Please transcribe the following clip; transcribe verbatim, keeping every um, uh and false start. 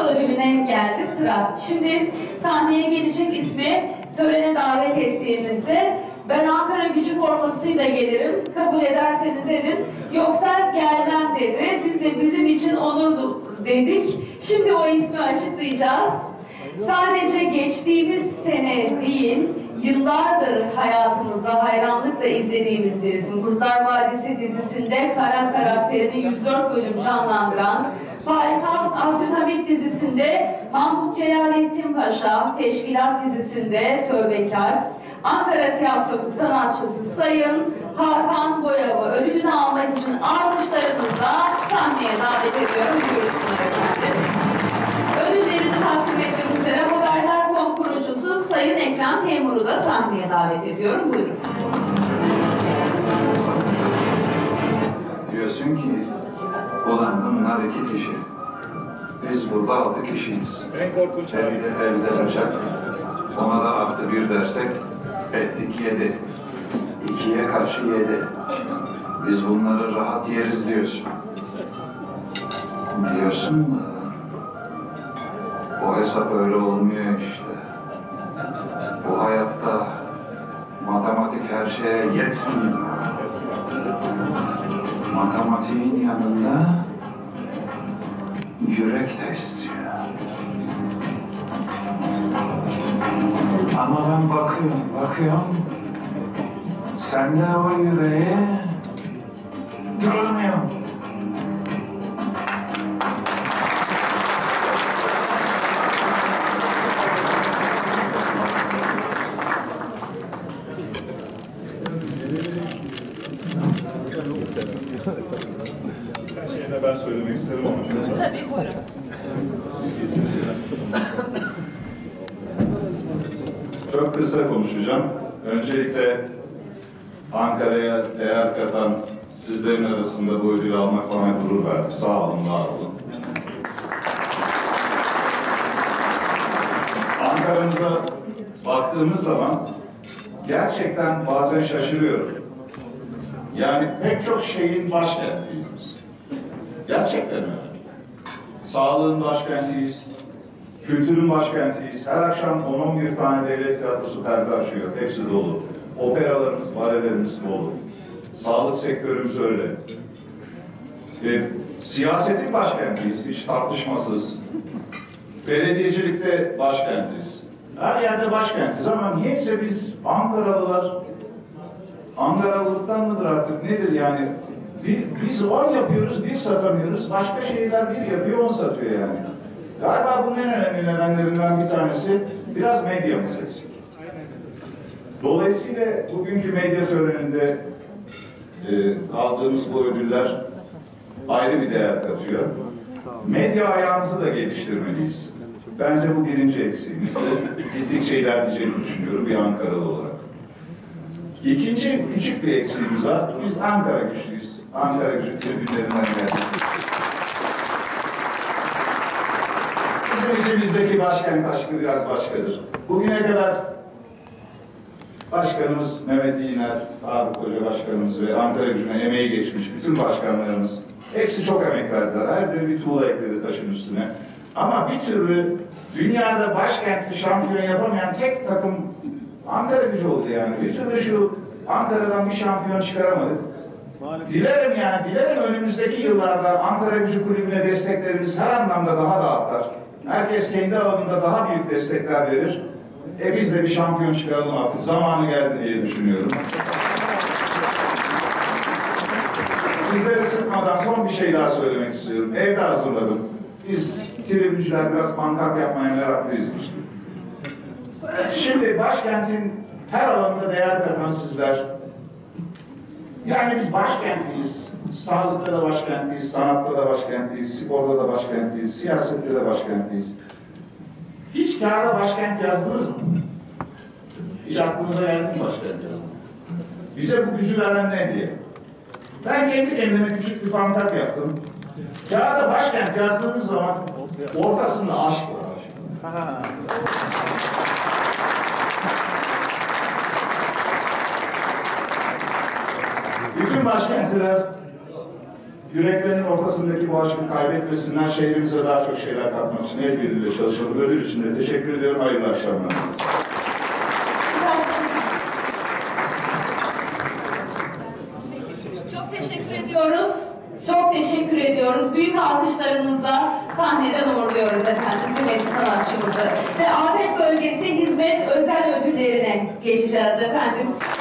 Yıl ödülüne geldi sıra. Şimdi sahneye gelecek ismi törene davet ettiğimizde ben Ankara Gücü formasıyla gelirim, kabul ederseniz edin, yoksa gelmem dedi. Biz de bizim için onur dedik. Şimdi o ismi açıklayacağız. Sadece geçtiğimiz sene değil, yıllardır hayatımızda hayranlıkla izlediğimiz bir isim. Kurtlar Vadisi dizisinde Kara karakterini yüz dört bölüm canlandıran, Payitaht Abdülhamit dizisinde Mahmut Celalettin Paşa, Teşkilat dizisinde Tövbekar, Ankara Tiyatrosu sanatçısı Sayın Hakan Boyav'ı ödülünü almak için alkışlarınızla sahneye davet ediyorum. Buyursunlar efendim. Ödüllerini takdim etmek üzere haberler konkurucusu Sayın Ekrem Temur'u da sahneye davet ediyorum. Buyurun. Diyorsun ki, ulan bunlar iki kişi. Biz burada altı kişiyiz. En korkunç abi. Evde, evde bacak. Ona da artı bir dersek, ettik yedi. İkiye karşı yedi. Biz bunları rahat yeriz diyorsun. Diyorsun da, o hesap öyle olmuyor işte. Bu hayatta matematik her şeye yetmiyor. Matematiğin yanında yürek de istiyor. Ama ben bakıyorum, bakıyorum. Sende o yüreği görmüyorum. Her şeyi de ben söylemek isterim ama. Tabii buyurun. Çok kısa konuşacağım. Öncelikle Ankara'ya değer katan sizlerin arasında bu ödülü almak bana gurur verdi. Sağ olun, var olun. Ankara'mıza baktığımız zaman gerçekten bazen şaşırıyorum. Yani pek çok şeyin başkentiyiz. Gerçekten öyle. Sağlığın başkentiyiz, kültürün başkentiyiz. Her akşam on on bir tane devlet tiyatrosu perde açıyor. Hepsi dolu. Operalarımız, balelerimiz dolu. Sağlık sektörümüz öyle. E, siyasetin başkentiyiz, hiç tartışmasız. Belediyecilikte başkentiyiz. Her yerde başkentiyiz ama niyeyse biz Ankaralılar, Ankaralılıktan mıdır artık nedir yani? Bir, biz on yapıyoruz, bir satamıyoruz. Başka şehirler bir yapıyor, on satıyor yani. Galiba bunun en önemli nedenlerinden bir tanesi biraz medyamız eksik. Dolayısıyla bugünkü medya töreninde e, aldığımız bu ödüller ayrı bir değer katıyor. Medya ayağımızı da geliştirmeliyiz. Bence bu birinci eksiğimiz. Gittikçe ilerleyeceğini düşünüyorum bir Ankaralı olarak. İkinci küçük bir eksiğimiz var. Biz Ankara güçlüyüz. Ankara güçlü tribünlerinden geldik. Bizim içimizdeki başkent aşkı biraz başkadır. Bugüne kadar Başkanımız Mehmet İğner, Faruk Hoca Başkanımız ve Ankara Gücü'ne emeği geçmiş bütün başkanlarımız hepsi çok emek verdiler. Her biri bir tuğla ekledi taşın üstüne. Ama bir türlü dünyada başkenti şampiyon yapamayan tek takım Ankara Gücü oldu yani. Bir türlü şu Ankara'dan bir şampiyon çıkaramadık. Maalesef. Dilerim yani, dilerim önümüzdeki yıllarda Ankara Gücü Kulübü'ne desteklerimiz her anlamda daha da artar. Herkes kendi alanında daha büyük destekler verir. E biz de bir şampiyon çıkaralım artık. Zamanı geldi diye düşünüyorum. Sizleri sıkmadan son bir şey daha söylemek istiyorum. Evde hazırladım. Biz tribüncüler biraz pankart yapmaya meraklıyızdır. Şimdi başkentin her alanında değer katan sizler. Yani biz başkentliyiz. Sağlıkta da başkentliyiz, sanatta da başkentliyiz, sporda da başkentliyiz, siyasette de başkentliyiz. Hiç kağıda başkent yazdınız mı? Hiç aklınıza geldi mi başkent yazmak? Bize bu gücü veren ne diye? Ben kendi kendime küçük bir pankart yaptım. Kağıda başkent yazdığınız zaman ortasında aşk var. Bütün başkentliler yüreklerinin ortasındaki bu aşkı kaybetmesinler, şehrimize daha çok şeyler katmak için el birliğiyle çalışalım. Ödül için de teşekkür ediyorum. Hayırlı akşamlar. Çok teşekkür ediyoruz. Çok teşekkür ediyoruz. Büyük alkışlarımızla sahneden uğurluyoruz efendim kıymetli sanatçımızı. Ve afet bölgesi hizmet özel ödüllerine geçeceğiz efendim.